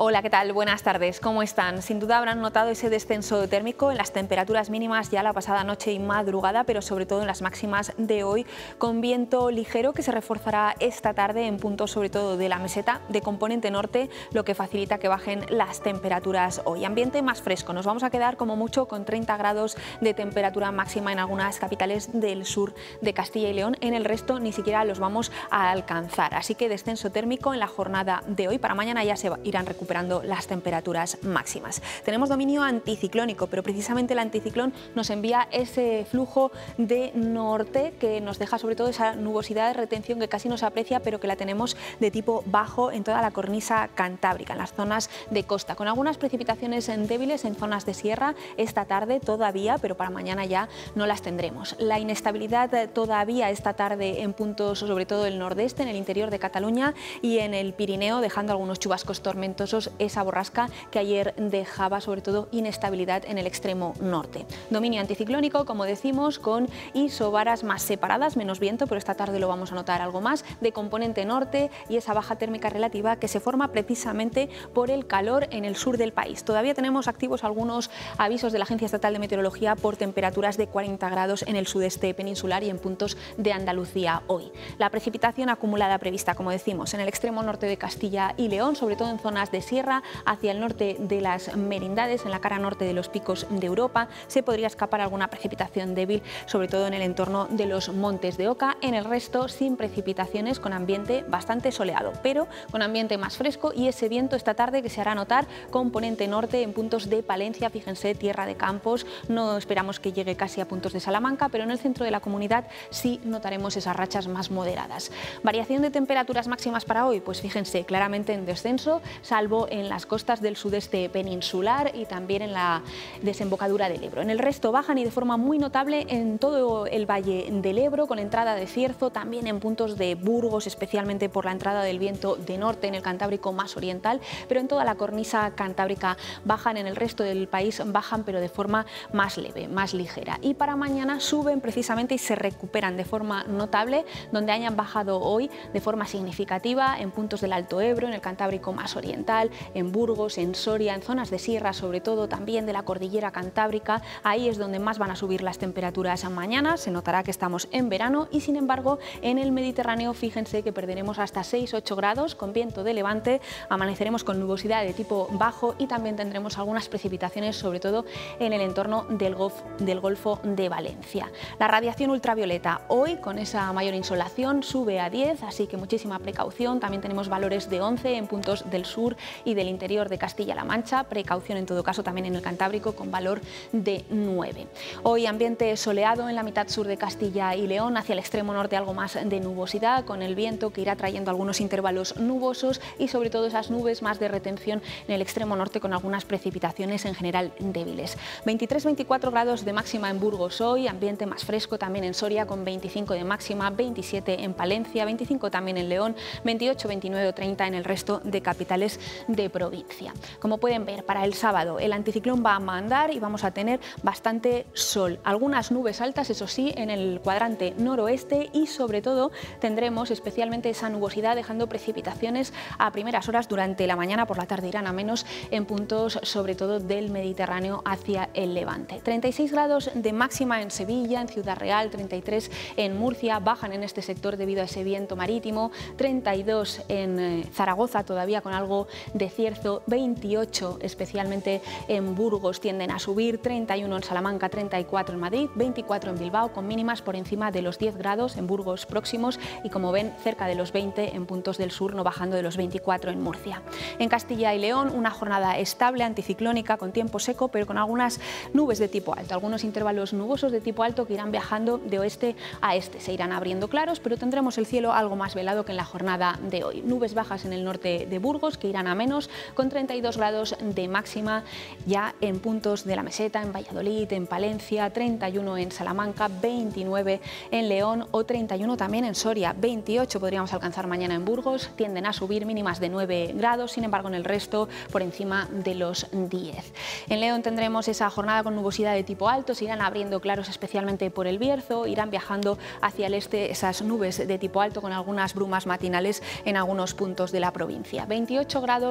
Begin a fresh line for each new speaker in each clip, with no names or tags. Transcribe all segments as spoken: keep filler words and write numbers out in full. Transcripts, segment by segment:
Hola, ¿qué tal? Buenas tardes. ¿Cómo están? Sin duda habrán notado ese descenso térmico en las temperaturas mínimas ya la pasada noche y madrugada, pero sobre todo en las máximas de hoy, con viento ligero que se reforzará esta tarde en puntos sobre todo de la meseta de componente norte, lo que facilita que bajen las temperaturas hoy. Ambiente más fresco. Nos vamos a quedar como mucho con treinta grados de temperatura máxima en algunas capitales del sur de Castilla y León. En el resto ni siquiera los vamos a alcanzar. Así que descenso térmico en la jornada de hoy. Para mañana ya se irán recuperando las temperaturas máximas. Tenemos dominio anticiclónico, pero precisamente el anticiclón nos envía ese flujo de norte que nos deja sobre todo esa nubosidad de retención que casi no se aprecia, pero que la tenemos de tipo bajo en toda la cornisa cantábrica, en las zonas de costa, con algunas precipitaciones débiles en zonas de sierra esta tarde todavía, pero para mañana ya no las tendremos. La inestabilidad todavía esta tarde en puntos sobre todo del nordeste, en el interior de Cataluña y en el Pirineo, dejando algunos chubascos tormentosos, esa borrasca que ayer dejaba sobre todo inestabilidad en el extremo norte. Dominio anticiclónico, como decimos, con isobaras más separadas, menos viento, pero esta tarde lo vamos a notar algo más, de componente norte y esa baja térmica relativa que se forma precisamente por el calor en el sur del país. Todavía tenemos activos algunos avisos de la Agencia Estatal de Meteorología por temperaturas de cuarenta grados en el sudeste peninsular y en puntos de Andalucía hoy. La precipitación acumulada prevista, como decimos, en el extremo norte de Castilla y León, sobre todo en zonas de sierra, hacia el norte de las Merindades, en la cara norte de los picos de Europa, se podría escapar alguna precipitación débil, sobre todo en el entorno de los montes de Oca. En el resto, sin precipitaciones, con ambiente bastante soleado, pero con ambiente más fresco y ese viento esta tarde que se hará notar componente norte en puntos de Palencia, fíjense, Tierra de Campos. No esperamos que llegue casi a puntos de Salamanca, pero en el centro de la comunidad sí notaremos esas rachas más moderadas. Variación de temperaturas máximas para hoy, pues fíjense, claramente en descenso, salvo en las costas del sudeste peninsular y también en la desembocadura del Ebro. En el resto bajan y de forma muy notable en todo el valle del Ebro, con entrada de cierzo, también en puntos de Burgos, especialmente por la entrada del viento de norte en el Cantábrico más oriental, pero en toda la cornisa cantábrica bajan, en el resto del país bajan, pero de forma más leve, más ligera. Y para mañana suben precisamente y se recuperan de forma notable, donde hayan bajado hoy de forma significativa en puntos del Alto Ebro, en el Cantábrico más oriental, en Burgos, en Soria, en zonas de sierra, sobre todo también de la cordillera cantábrica. Ahí es donde más van a subir las temperaturas mañana, se notará que estamos en verano y sin embargo en el Mediterráneo fíjense que perderemos hasta seis a ocho grados con viento de levante, amaneceremos con nubosidad de tipo bajo y también tendremos algunas precipitaciones sobre todo en el entorno del, golf, del Golfo de Valencia. La radiación ultravioleta hoy con esa mayor insolación sube a diez, así que muchísima precaución. También tenemos valores de once en puntos del sur y del interior de Castilla-La Mancha, precaución en todo caso también en el Cantábrico con valor de nueve. Hoy ambiente soleado en la mitad sur de Castilla y León, hacia el extremo norte algo más de nubosidad, con el viento que irá trayendo algunos intervalos nubosos y sobre todo esas nubes más de retención en el extremo norte con algunas precipitaciones en general débiles. veintitrés a veinticuatro grados de máxima en Burgos hoy, ambiente más fresco también en Soria con veinticinco de máxima, veintisiete en Palencia, veinticinco también en León, veintiocho, veintinueve o treinta en el resto de capitales de provincia. Como pueden ver, para el sábado el anticiclón va a mandar y vamos a tener bastante sol, algunas nubes altas, eso sí, en el cuadrante noroeste y sobre todo tendremos especialmente esa nubosidad dejando precipitaciones a primeras horas durante la mañana, por la tarde irán a menos en puntos sobre todo del Mediterráneo hacia el levante. treinta y seis grados de máxima en Sevilla, en Ciudad Real, treinta y tres en Murcia, bajan en este sector debido a ese viento marítimo, treinta y dos en Zaragoza todavía con algo de cierzo, veintiocho especialmente en Burgos tienden a subir, treinta y uno en Salamanca, treinta y cuatro en Madrid, veinticuatro en Bilbao con mínimas por encima de los diez grados en Burgos próximos y como ven cerca de los veinte en puntos del sur, no bajando de los veinticuatro en Murcia. En Castilla y León una jornada estable anticiclónica con tiempo seco pero con algunas nubes de tipo alto, algunos intervalos nubosos de tipo alto que irán viajando de oeste a este, se irán abriendo claros pero tendremos el cielo algo más velado que en la jornada de hoy. Nubes bajas en el norte de Burgos que irán a menos con treinta y dos grados de máxima ya en puntos de la meseta, en Valladolid, en Palencia, treinta y uno en Salamanca, veintinueve en León o treinta y uno también en Soria, veintiocho podríamos alcanzar mañana en Burgos, tienden a subir mínimas de nueve grados, sin embargo en el resto por encima de los diez. En León tendremos esa jornada con nubosidad de tipo alto, se irán abriendo claros especialmente por el Bierzo, irán viajando hacia el este esas nubes de tipo alto con algunas brumas matinales en algunos puntos de la provincia. veintiocho grados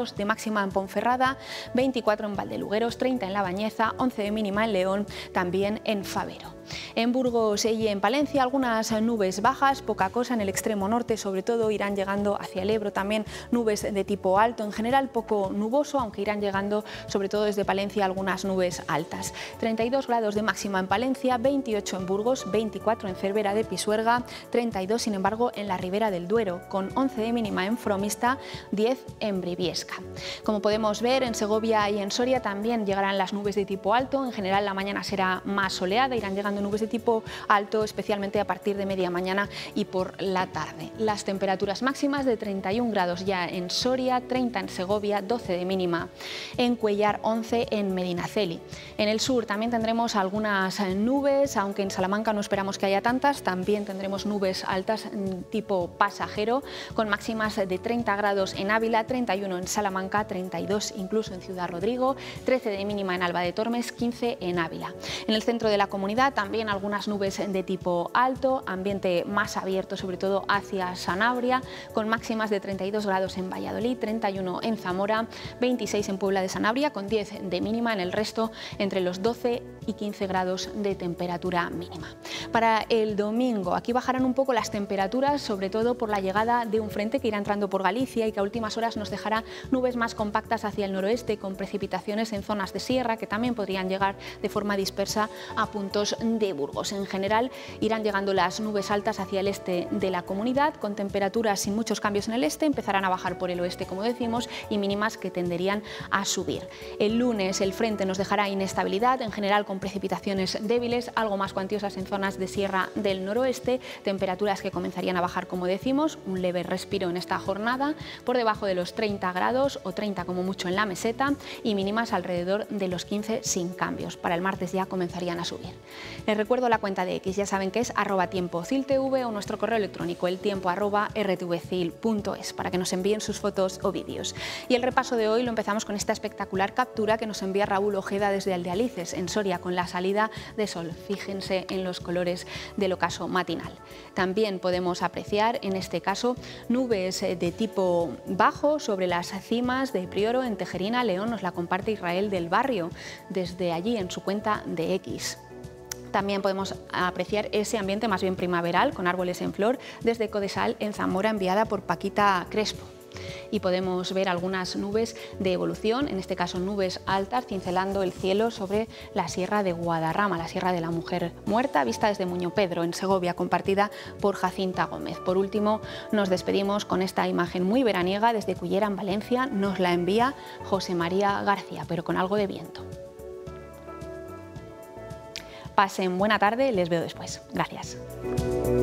grados de máxima en Ponferrada, veinticuatro en Valdelugueros, treinta en La Bañeza, once de mínima en León, también en Fabero. En Burgos y en Palencia algunas nubes bajas, poca cosa en el extremo norte, sobre todo irán llegando hacia el Ebro también nubes de tipo alto, en general poco nuboso, aunque irán llegando sobre todo desde Palencia algunas nubes altas. treinta y dos grados de máxima en Palencia, veintiocho en Burgos, veinticuatro en Cervera de Pisuerga, treinta y dos sin embargo en la Ribera del Duero, con once de mínima en Fromista, diez en Briviesca. Como podemos ver, en Segovia y en Soria también llegarán las nubes de tipo alto, en general la mañana será más soleada, irán llegando nubes de tipo alto, especialmente a partir de media mañana y por la tarde. Las temperaturas máximas de treinta y un grados ya en Soria, treinta en Segovia, doce de mínima en Cuellar, once en Medinaceli. En el sur también tendremos algunas nubes, aunque en Salamanca no esperamos que haya tantas, también tendremos nubes altas tipo pasajero, con máximas de treinta grados en Ávila, treinta y uno en Salamanca, treinta y dos incluso en Ciudad Rodrigo, trece de mínima en Alba de Tormes, quince en Ávila. En el centro de la comunidad también algunas nubes de tipo alto, ambiente más abierto sobre todo hacia Sanabria, con máximas de treinta y dos grados en Valladolid, treinta y uno en Zamora, veintiséis en Puebla de Sanabria, con diez de mínima, en el resto entre los doce y quince grados de temperatura mínima. Para el domingo aquí bajarán un poco las temperaturas, sobre todo por la llegada de un frente que irá entrando por Galicia y que a últimas horas nos dejará nubes más compactas hacia el noroeste, con precipitaciones en zonas de sierra que también podrían llegar de forma dispersa a puntos de Burgos. En general irán llegando las nubes altas hacia el este de la comunidad, con temperaturas sin muchos cambios en el este, empezarán a bajar por el oeste como decimos y mínimas que tenderían a subir. El lunes el frente nos dejará inestabilidad, en general con precipitaciones débiles, algo más cuantiosas en zonas de sierra del noroeste, temperaturas que comenzarían a bajar como decimos, un leve respiro en esta jornada, por debajo de los treinta grados o treinta como mucho en la meseta y mínimas alrededor de los quince sin cambios. Para el martes ya comenzarían a subir. Les recuerdo la cuenta de X, ya saben que es arroba tiempo ciltv o nuestro correo electrónico el tiempo arroba rtvcil punto es para que nos envíen sus fotos o vídeos. Y el repaso de hoy lo empezamos con esta espectacular captura que nos envía Raúl Ojeda desde Aldealices, en Soria, con la salida de sol. Fíjense en los colores del ocaso matinal. También podemos apreciar en este caso nubes de tipo bajo sobre las cimas de Prioro en Tejerina, León. Nos la comparte Israel del Barrio desde allí en su cuenta de X. También podemos apreciar ese ambiente más bien primaveral, con árboles en flor, desde Codesal en Zamora, enviada por Paquita Crespo. Y podemos ver algunas nubes de evolución, en este caso nubes altas, cincelando el cielo sobre la Sierra de Guadarrama, la Sierra de la Mujer Muerta, vista desde Muñopedro, en Segovia, compartida por Jacinta Gómez. Por último, nos despedimos con esta imagen muy veraniega desde Cullera, en Valencia. Nos la envía José María García, pero con algo de viento. Pasen buena tarde, les veo después. Gracias.